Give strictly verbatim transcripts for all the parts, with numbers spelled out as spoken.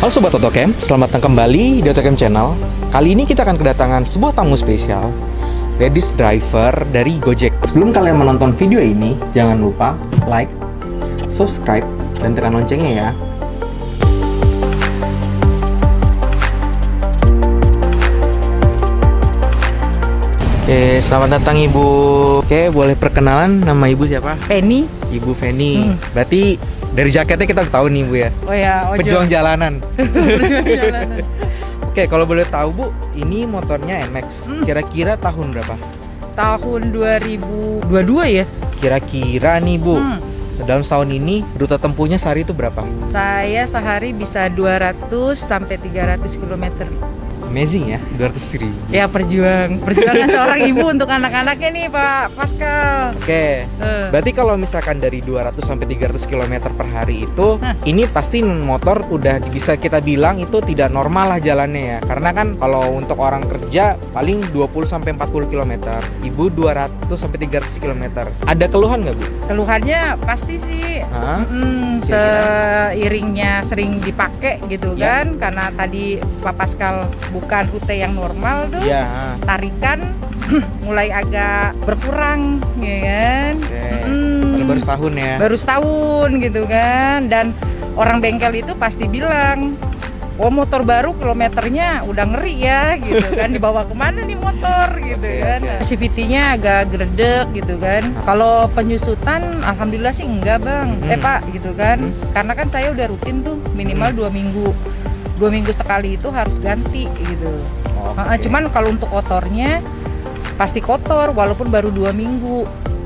Halo Sobat Otocam, selamat datang kembali di Otocam Channel. Kali ini kita akan kedatangan sebuah tamu spesial, ladies driver dari Gojek. Sebelum kalian menonton video ini, jangan lupa like, subscribe, dan tekan loncengnya ya. Oke, selamat datang Ibu. Oke, boleh perkenalan nama Ibu siapa? Penny. Ibu Penny. Hmm. Berarti dari jaketnya kita tahu nih Bu ya. Oh ya, ojol. Pejuang jalanan. Pejuang jalanan. Oke, kalau boleh tahu Bu, ini motornya N Max. Hmm. Kira-kira tahun berapa? Tahun dua ribu dua puluh dua ya? Kira-kira nih Bu, Hmm. dalam setahun ini rute tempuhnya sehari itu berapa? Saya sehari bisa dua ratus sampai tiga ratus kilometer. Amazing ya, dua ratus ribu. Ya perjuang, perjuangan seorang ibu untuk anak-anaknya nih Pak Pascal. Oke, Uh. berarti kalau misalkan dari dua ratus sampai tiga ratus kilometer per hari itu, Hah. ini pasti motor udah bisa kita bilang itu tidak normal lah jalannya ya. Karena kan kalau untuk orang kerja paling dua puluh sampai empat puluh kilometer, Ibu dua ratus sampai tiga ratus kilometer. Ada keluhan nggak Bu? Keluhannya pasti sih Hah? mm, seiringnya sering dipakai gitu Ya. kan. Karena tadi Pak Pascal bukan rute yang normal tuh. Ya. Tarikan mulai agak berkurang ya kan. Oke. Mm. Kalau baru setahun ya. Baru setahun gitu kan. Dan orang bengkel itu pasti bilang, oh motor baru kilometernya udah ngeri ya gitu kan. Dibawa kemana nih motor gitu Oke, kan. oke. C V T-nya agak gredek gitu kan. Kalau penyusutan alhamdulillah sih enggak bang. Hmm. Eh pak gitu kan. Hmm. Karena kan saya udah rutin tuh minimal dua minggu. Dua minggu sekali itu harus ganti gitu. Oke. Uh, cuman kalau untuk kotornya pasti kotor walaupun baru dua minggu.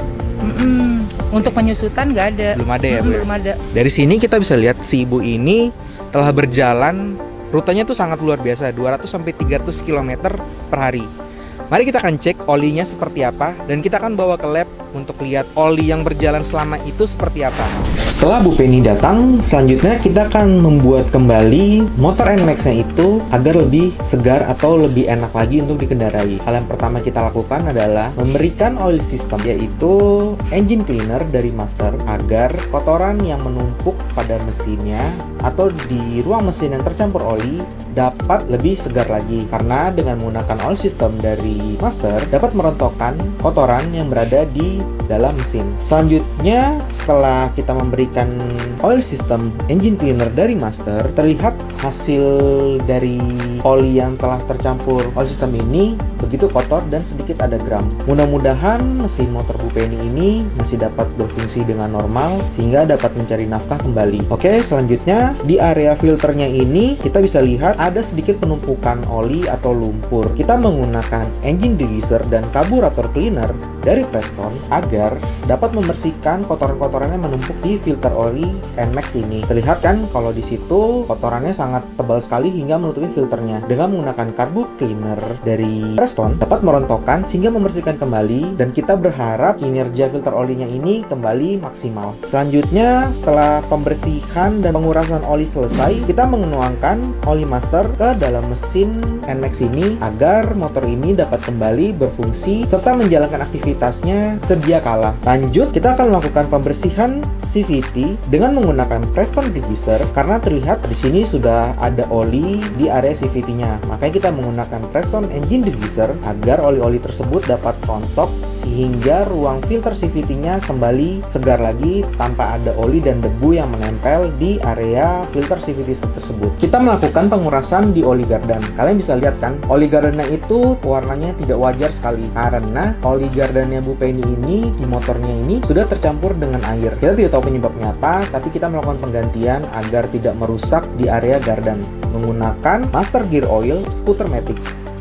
Mm-mm. Untuk penyusutan nggak ada. Belum ada ya Bu? Mm, ya? belum ada. Dari sini kita bisa lihat si Ibu ini telah berjalan, rutenya tuh sangat luar biasa, dua ratus sampai tiga ratus kilometer per hari. Mari kita akan cek olinya seperti apa, dan kita akan bawa ke lab untuk lihat oli yang berjalan selama itu seperti apa. Setelah Bu Penny datang, selanjutnya kita akan membuat kembali motor N Max-nya itu agar lebih segar atau lebih enak lagi untuk dikendarai. Hal yang pertama kita lakukan adalah memberikan oil system, yaitu engine cleaner dari master, agar kotoran yang menumpuk pada mesinnya atau di ruang mesin yang tercampur oli dapat lebih segar lagi. Karena dengan menggunakan oil system dari master dapat merontokkan kotoran yang berada di dalam mesin. Selanjutnya, setelah kita memberikan oil system engine cleaner dari master, terlihat hasil dari oli yang telah tercampur oil system ini begitu kotor dan sedikit ada gram. Mudah-mudahan mesin motor Bu Penny ini masih dapat berfungsi dengan normal sehingga dapat mencari nafkah kembali. Oke, selanjutnya di area filternya ini kita bisa lihat ada sedikit penumpukan oli atau lumpur. Kita menggunakan engine degreaser dan karburator cleaner dari Preston agar dapat membersihkan kotoran-kotoran yang menumpuk di filter oli N Max ini. Terlihat kan kalau di situ kotorannya sangat tebal sekali hingga menutupi filternya. Dengan menggunakan karbu cleaner dari Preston dapat merontokkan sehingga membersihkan kembali, dan kita berharap kinerja filter olinya ini kembali maksimal. Selanjutnya, setelah pembersihan dan pengurasan oli selesai, kita menuangkan oli master ke dalam mesin N Max ini agar motor ini dapat kembali berfungsi serta menjalankan aktivitasnya sedia kala. Lanjut, kita akan melakukan pembersihan C V T dengan menggunakan Preston degreaser karena terlihat di sini sudah ada oli di area C V T-nya. Makanya kita menggunakan Preston engine degreaser agar oli-oli tersebut dapat rontok sehingga ruang filter C V T-nya kembali segar lagi tanpa ada oli dan debu yang menempel di area filter C V T tersebut. Kita melakukan pengurasan di oli gardan. Kalian bisa lihat kan, oli gardannya itu warnanya tidak wajar sekali karena oli gardannya Bu Penny ini di motornya ini sudah tercampur dengan air. Kita tidak tahu penyebabnya apa, tapi kita melakukan penggantian agar tidak merusak di area gardan menggunakan Master Gear Oil Scooter Matic.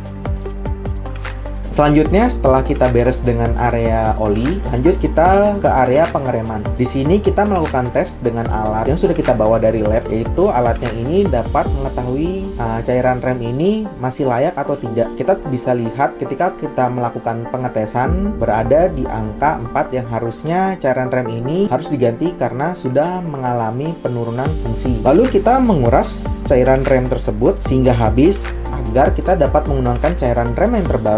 Selanjutnya, setelah kita beres dengan area oli, lanjut kita ke area pengereman. Di sini kita melakukan tes dengan alat yang sudah kita bawa dari lab, yaitu alatnya ini dapat mengetahui uh, cairan rem ini masih layak atau tidak. Kita bisa lihat ketika kita melakukan pengetesan berada di angka empat yang harusnya cairan rem ini harus diganti karena sudah mengalami penurunan fungsi. Lalu kita menguras cairan rem tersebut sehingga habis agar kita dapat menggunakan cairan rem yang terbaru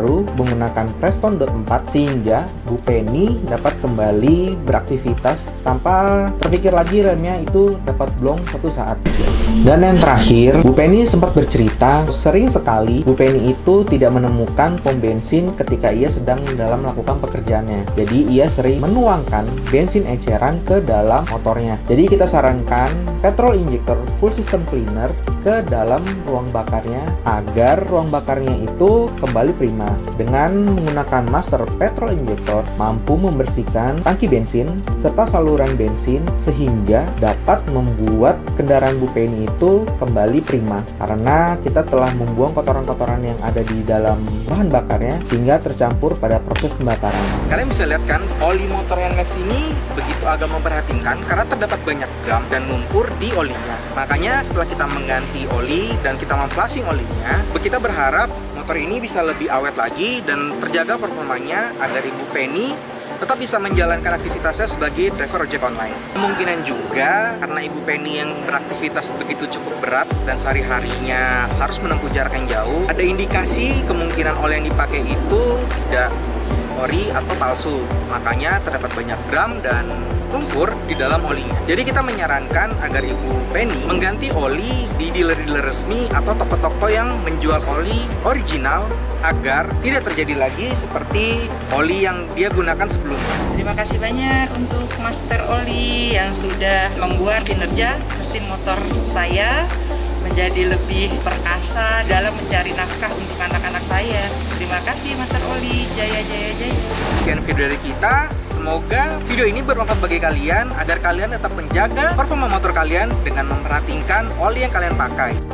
menggunakan Preston dot empat sehingga Bu Penny dapat kembali beraktivitas tanpa terpikir lagi remnya itu dapat blong suatu saat. Dan yang terakhir, Bu Penny sempat bercerita sering sekali Bu Penny itu tidak menemukan pom bensin ketika ia sedang dalam melakukan pekerjaannya. Jadi ia sering menuangkan bensin eceran ke dalam motornya. Jadi kita sarankan petrol injector full system cleaner ke dalam ruang bakarnya agar ruang bakarnya itu kembali prima. Dengan menggunakan master petrol injector mampu membersihkan tangki bensin serta saluran bensin sehingga dapat membuat kendaraan Bu Penny itu kembali prima karena kita telah membuang kotoran-kotoran yang ada di dalam bahan bakarnya sehingga tercampur pada proses pembakaran. Kalian bisa lihat kan, oli motor N Max ini begitu agak memperhatinkan karena terdapat banyak gam dan lumpur di olinya. Makanya setelah kita mengganti oli dan kita memflashing olinya, kita berharap motor ini bisa lebih awet lagi dan terjaga performanya agar Ibu Penny tetap bisa menjalankan aktivitasnya sebagai driver ojek online. Kemungkinan juga karena Ibu Penny yang beraktivitas begitu cukup berat dan sehari-harinya harus menempuh jarak yang jauh, ada indikasi kemungkinan oli yang dipakai itu tidak ori atau palsu. Makanya terdapat banyak gram dan lumpur di dalam olinya. Jadi kita menyarankan agar Ibu Penny mengganti oli di dealer-dealer resmi atau toko-toko yang menjual oli original agar tidak terjadi lagi seperti oli yang dia gunakan sebelumnya. Terima kasih banyak untuk Master Oli yang sudah membuat kinerja mesin motor saya menjadi lebih perkasa dalam mencari nafkah untuk anak-anak saya. Terima kasih Master Oli, jaya jaya jaya. Sekian video dari kita. Semoga video ini bermanfaat bagi kalian agar kalian tetap menjaga performa motor kalian dengan memperhatikan oli yang kalian pakai.